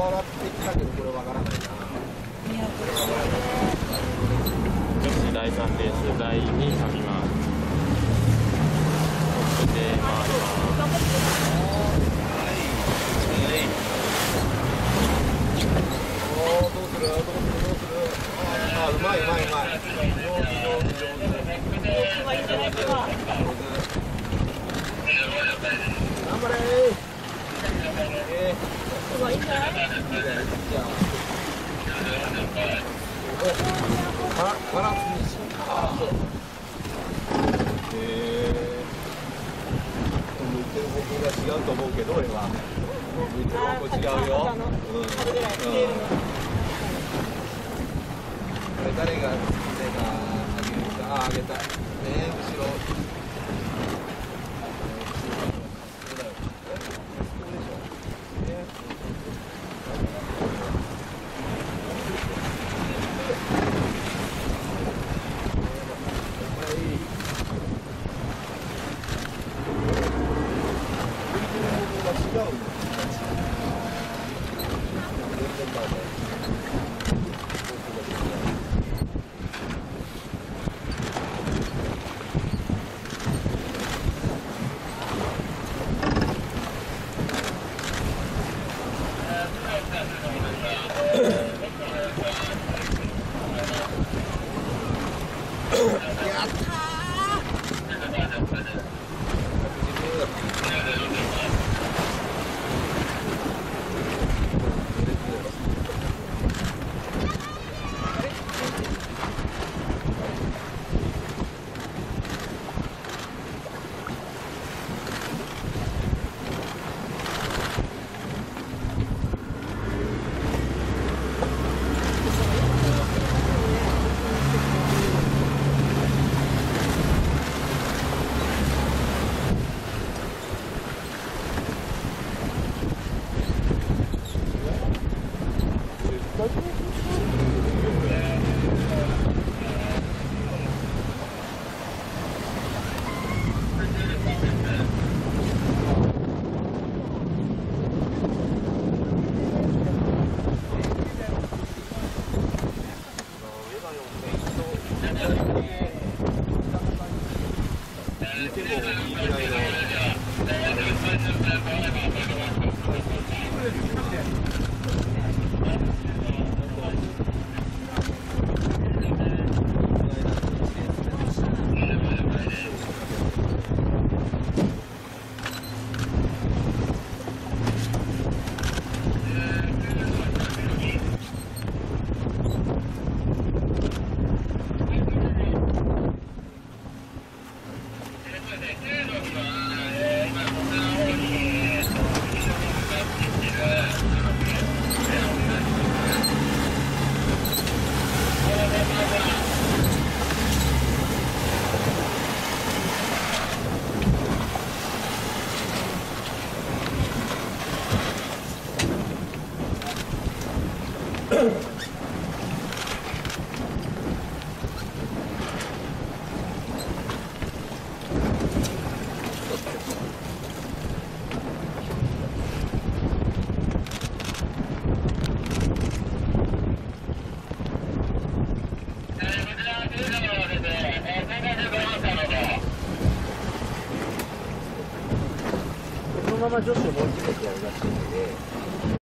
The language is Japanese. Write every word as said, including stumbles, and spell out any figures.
笑ってきたけどこれわからないな。 女子だいさんレース台に噛みます。そして回ります。 おお、どうするどうするどうする。ああ、うまいうまいうまい。上手上手上手。 いいんじゃないですか。 頑張れー。えー、 すごいいいんじゃない。 いいね。じゃあ。バラバランスにし。ああ。へえ。向いてる方向が違うと思うけど俺は。向いてる方向違うよ。うん。うん。これ誰が誰があげるか。ああ、あげた。ね、後ろ。このまま女子をもう一度やるらしいので。